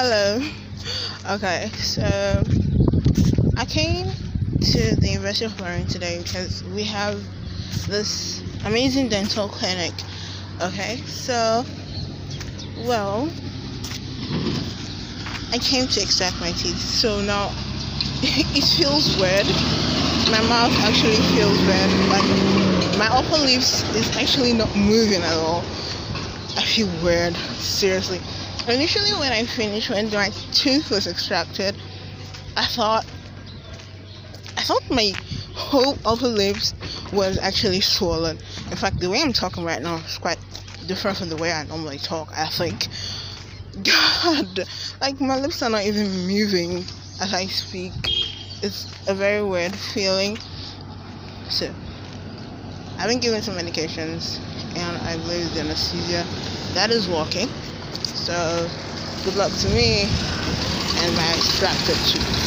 Hello. Okay, so I came to the University of Florida today because we have this amazing dental clinic. Okay, so well, I came to extract my teeth. So now it feels weird. My mouth actually feels weird. Like my upper lips is actually not moving at all. I feel weird, seriously. Initially, when my tooth was extracted, I thought my whole upper lips was actually swollen. In fact, the way I'm talking right now is quite different from the way I normally talk, I think. God, like my lips are not even moving as I speak. It's a very weird feeling. So, I've been given some medications and I believe the anesthesia that is working. So, good luck to me and my extracted tooth.